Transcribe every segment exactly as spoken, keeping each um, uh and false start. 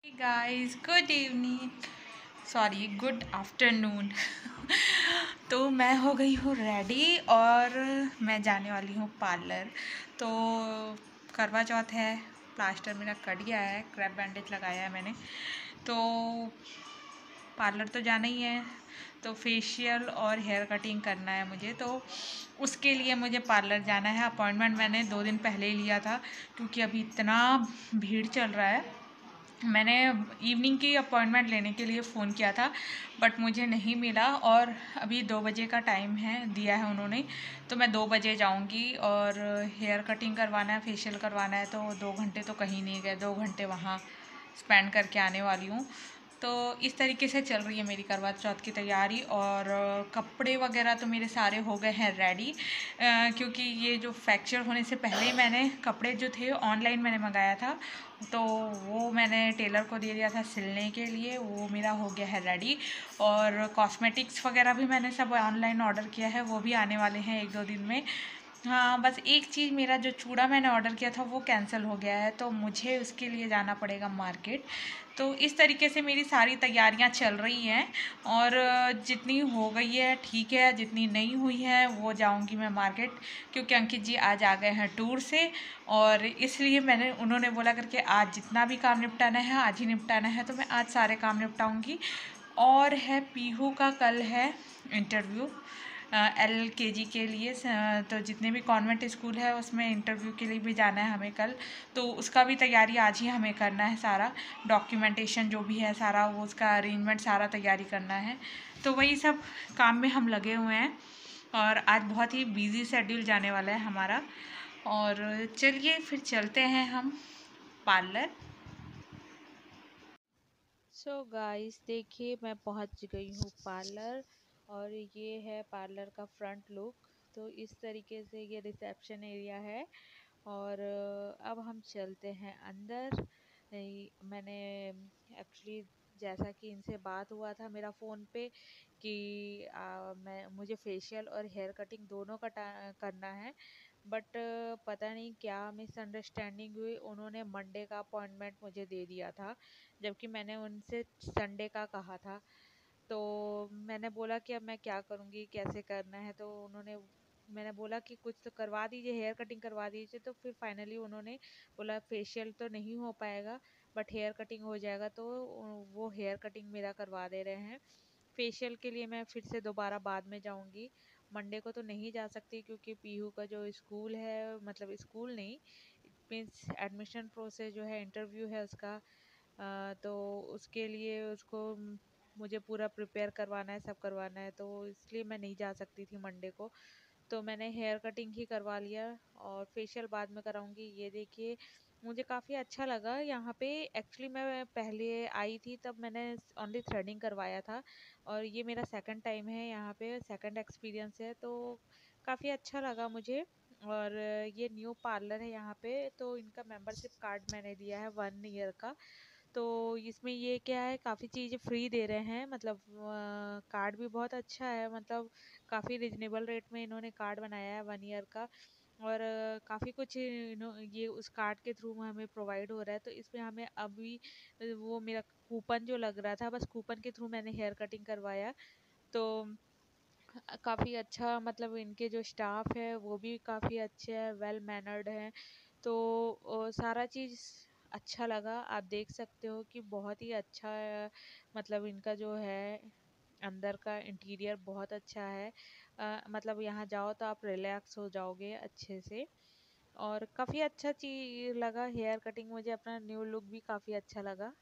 Hey guys, good evening. Sorry, good afternoon. तो मैं हो गई हूँ रेडी और मैं जाने वाली हूँ पार्लर। तो करवा चौथ है, प्लास्टर मेरा कट गया है, क्रैप बैंडेज लगाया है मैंने। तो पार्लर तो जाना ही है, तो फेशियल और हेयर कटिंग करना है मुझे। तो उसके लिए मुझे पार्लर जाना है। अपॉइंटमेंट मैंने दो दिन पहले ही लिया था, क्योंकि अभी इतना भीड़ चल रहा है। मैंने इवनिंग की अपॉइंटमेंट लेने के लिए फ़ोन किया था, बट मुझे नहीं मिला। और अभी दो बजे का टाइम है, दिया है उन्होंने। तो मैं दो बजे जाऊंगी और हेयर कटिंग करवाना है, फेशियल करवाना है। तो दो घंटे तो कहीं नहीं गए, दो घंटे वहाँ स्पेंड करके आने वाली हूँ। तो इस तरीके से चल रही है मेरी करवा चौथ की तैयारी। और कपड़े वगैरह तो मेरे सारे हो गए हैं रेडी, क्योंकि ये जो फ्रैक्चर होने से पहले ही मैंने कपड़े जो थे ऑनलाइन मैंने मंगाया था, तो वो मैंने टेलर को दे दिया था सिलने के लिए। वो मेरा हो गया है रेडी। और कॉस्मेटिक्स वगैरह भी मैंने सब ऑनलाइन ऑर्डर किया है, वो भी आने वाले हैं एक दो दिन में। हाँ, बस एक चीज़, मेरा जो चूड़ा मैंने ऑर्डर किया था वो कैंसिल हो गया है, तो मुझे उसके लिए जाना पड़ेगा मार्केट। तो इस तरीके से मेरी सारी तैयारियां चल रही हैं। और जितनी हो गई है ठीक है, जितनी नहीं हुई है वो जाऊंगी मैं मार्केट, क्योंकि अंकित जी आज आ गए हैं टूर से। और इसलिए मैंने उन्होंने बोला करके आज जितना भी काम निपटाना है आज ही निपटाना है, तो मैं आज सारे काम निपटाऊंगी। और है पीहू का कल है इंटरव्यू, एल के जी के लिए। तो जितने भी कॉन्वेंट स्कूल है उसमें इंटरव्यू के लिए भी जाना है हमें कल। तो उसका भी तैयारी आज ही हमें करना है, सारा डॉक्यूमेंटेशन जो भी है सारा, वो उसका अरेंजमेंट सारा तैयारी करना है। तो वही सब काम में हम लगे हुए हैं। और आज बहुत ही बिजी शेड्यूल जाने वाला है हमारा। और चलिए फिर चलते हैं हम पार्लर। सो गाइस, देखिए मैं पहुंच गई हूँ पार्लर। और ये है पार्लर का फ्रंट लुक। तो इस तरीके से ये रिसेप्शन एरिया है। और अ, अब हम चलते हैं अंदर। नहीं, मैंने एक्चुअली जैसा कि इनसे बात हुआ था मेरा फ़ोन पे कि आ, मैं मुझे फेशियल और हेयर कटिंग दोनों का टा- करना है। बट पता नहीं क्या मिसअंडरस्टैंडिंग हुई, उन्होंने मंडे का अपॉइंटमेंट मुझे दे दिया था, जबकि मैंने उनसे संडे का कहा था। तो मैंने बोला कि अब मैं क्या करूँगी, कैसे करना है। तो उन्होंने मैंने बोला कि कुछ तो करवा दीजिए, हेयर कटिंग करवा दीजिए। तो फिर फाइनली उन्होंने बोला फेशियल तो नहीं हो पाएगा, बट हेयर कटिंग हो जाएगा। तो वो हेयर कटिंग मेरा करवा दे रहे हैं। फेशियल के लिए मैं फिर से दोबारा बाद में जाऊंगी। मंडे को तो नहीं जा सकती, क्योंकि पीहू का जो स्कूल है, मतलब स्कूल नहीं, मीन्स एडमिशन प्रोसेस जो है, इंटरव्यू है उसका। अ, तो उसके लिए उसको म, मुझे पूरा प्रिपेयर करवाना है, सब करवाना है। तो इसलिए मैं नहीं जा सकती थी मंडे को। तो मैंने हेयर कटिंग ही करवा लिया और फेशियल बाद में कराऊंगी। ये देखिए, मुझे काफ़ी अच्छा लगा यहाँ पे। एक्चुअली मैं पहले आई थी तब मैंने ओनली थ्रेडिंग करवाया था, और ये मेरा सेकंड टाइम है यहाँ पे, सेकंड एक्सपीरियंस है। तो काफ़ी अच्छा लगा मुझे। और ये न्यू पार्लर है यहाँ पे, तो इनका मेंबरशिप कार्ड मैंने लिया है वन ईयर का। तो इसमें ये क्या है, काफ़ी चीज़ें फ्री दे रहे हैं, मतलब कार्ड भी बहुत अच्छा है, मतलब काफ़ी रिजनेबल रेट में इन्होंने कार्ड बनाया है वन ईयर का। और काफ़ी कुछ इन्हों ये उस कार्ड के थ्रू हमें प्रोवाइड हो रहा है। तो इसमें हमें अभी अ, वो मेरा कूपन जो लग रहा था, बस कूपन के थ्रू मैंने हेयर कटिंग करवाया। तो काफ़ी अच्छा, मतलब इनके जो स्टाफ है वो भी काफ़ी अच्छे हैं, वेल मैनर्ड हैं। तो अ, सारा चीज़ अच्छा लगा। आप देख सकते हो कि बहुत ही अच्छा है, मतलब इनका जो है अंदर का इंटीरियर बहुत अच्छा है। अ, मतलब यहाँ जाओ तो आप रिलैक्स हो जाओगे अच्छे से। और काफ़ी अच्छा चीज लगा हेयर कटिंग, मुझे अपना न्यू लुक भी काफ़ी अच्छा लगा।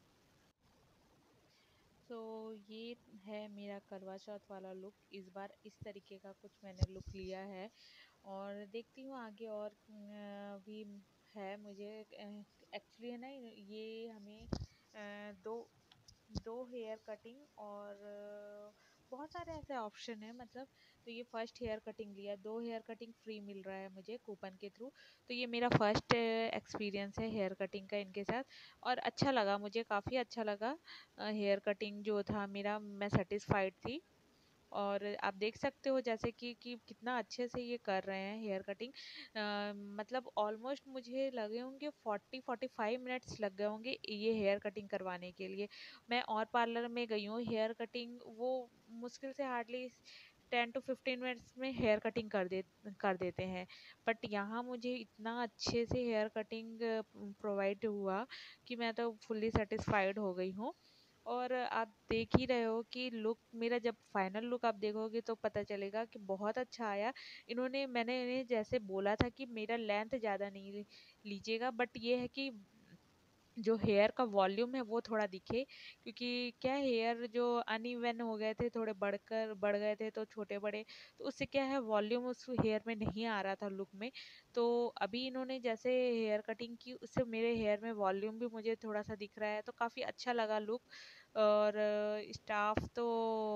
सो ये है मेरा करवा चौथ वाला लुक। इस बार इस तरीके का कुछ मैंने लुक लिया है। और देखती हूँ आगे और अ, भी है मुझे। एक्चुअली है ना, ये हमें अ, दो दो हेयर कटिंग और अ, बहुत सारे ऐसे ऑप्शन है, मतलब। तो ये फर्स्ट हेयर कटिंग लिया, दो हेयर कटिंग फ्री मिल रहा है मुझे कूपन के थ्रू। तो ये मेरा फर्स्ट एक्सपीरियंस है हेयर कटिंग का इनके साथ। और अच्छा लगा, मुझे काफ़ी अच्छा लगा। हेयर कटिंग जो था मेरा, मैं सेटिस्फाइड थी। और आप देख सकते हो जैसे कि कि कितना अच्छे से ये कर रहे हैं हेयर कटिंग। अ, मतलब ऑलमोस्ट मुझे लगे होंगे फोर्टी फोर्टी फाइव मिनट्स लग गए होंगे ये हेयर कटिंग करवाने के लिए। मैं और पार्लर में गई हूँ हेयर कटिंग, वो मुश्किल से hardly ten to fifteen minutes में हेयर कटिंग कर दे कर देते हैं। बट यहाँ मुझे इतना अच्छे से हेयर कटिंग प्रोवाइड हुआ कि मैं तो फुल्ली सेटिस्फाइड हो गई हूँ। और आप देख ही रहे हो कि लुक मेरा, जब फाइनल लुक आप देखोगे तो पता चलेगा कि बहुत अच्छा आया। इन्होंने मैंने इन्हें जैसे बोला था कि मेरा लेंथ ज़्यादा नहीं ली- लीजिएगा, बट ये है कि जो हेयर का वॉल्यूम है वो थोड़ा दिखे, क्योंकि क्या हेयर जो अनइवन हो गए थे, थोड़े बढ़कर बढ़ गए थे तो छोटे बड़े, तो उससे क्या है वॉल्यूम उस हेयर में नहीं आ रहा था लुक में। तो अभी इन्होंने जैसे हेयर कटिंग की उससे मेरे हेयर में वॉल्यूम भी मुझे थोड़ा सा दिख रहा है, तो काफ़ी अच्छा लगा लुक। और स्टाफ तो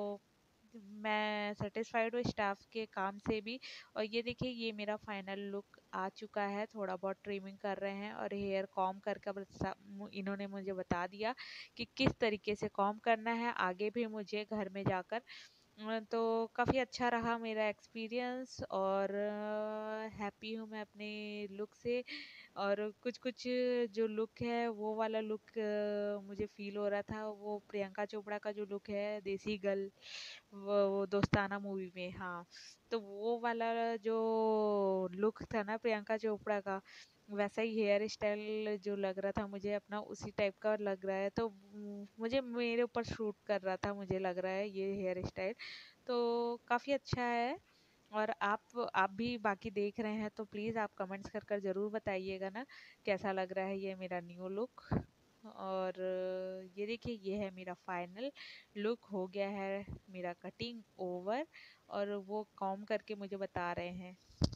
मैं सेटिस्फाइड हूँ स्टाफ के काम से भी। और ये देखिए ये मेरा फाइनल लुक आ चुका है, थोड़ा बहुत ट्रिमिंग कर रहे हैं और हेयर कॉम करके बता- मु- इन्होंने मुझे बता दिया कि किस तरीके से कॉम करना है आगे भी मुझे घर में जाकर। अ, तो काफ़ी अच्छा रहा मेरा एक्सपीरियंस, और हैप्पी हूँ मैं अपने लुक से। और कुछ कुछ जो लुक है वो वाला लुक मुझे फील हो रहा था, वो प्रियंका चोपड़ा का जो लुक है देसी गर्ल, वो वो दोस्ताना मूवी में, हाँ। तो वो वाला जो लुक था ना प्रियंका चोपड़ा का, वैसा ही हेयर स्टाइल जो लग रहा था मुझे अपना, उसी टाइप का लग रहा है। तो मु- मुझे मेरे ऊपर सूट कर रहा था, मुझे लग रहा है ये हेयर स्टाइल तो काफ़ी अच्छा है। और आप आप भी बाकी देख रहे हैं तो प्लीज़ आप कमेंट्स कर कर ज़रूर बताइएगा ना कैसा लग रहा है ये मेरा न्यू लुक। और ये देखिए ये है मेरा फाइनल लुक, हो गया है मेरा कटिंग ओवर, और वो कॉम करके मुझे बता रहे हैं।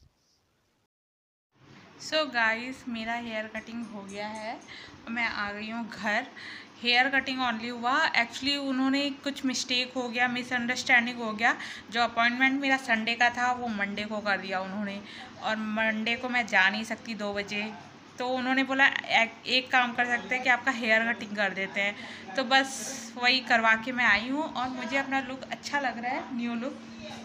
सो गाइस मेरा हेयर कटिंग हो गया है और मैं आ गई हूँ घर। हेयर कटिंग ओनली हुआ, एक्चुअली उन्होंने कुछ मिस्टेक हो गया, मिसअंडरस्टैंडिंग हो गया। जो अपॉइंटमेंट मेरा संडे का था वो मंडे को कर दिया उन्होंने, और मंडे को मैं जा नहीं सकती दो बजे। तो उन्होंने बोला एक, एक काम कर सकते हैं कि आपका हेयर कटिंग कर देते हैं। तो बस वही करवा के मैं आई हूँ और मुझे अपना लुक अच्छा लग रहा है, न्यू लुक।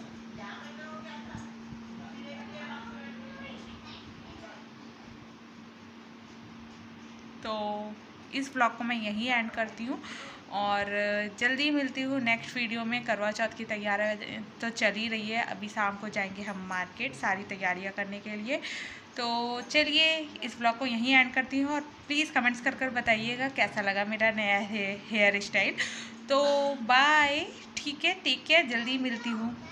तो इस ब्लॉग को मैं यहीं एंड करती हूँ और जल्दी मिलती हूँ नेक्स्ट वीडियो में। करवा चौथ की तैयारी तो चल ही रही है, अभी शाम को जाएंगे हम मार्केट सारी तैयारियाँ करने के लिए। तो चलिए इस ब्लॉग को यहीं एंड करती हूँ और प्लीज़ कमेंट्स कर कर बताइएगा कैसा लगा मेरा नया हे, हेयर स्टाइल। तो बाय, ठीक है, टेक केयर, जल्दी मिलती हूँ।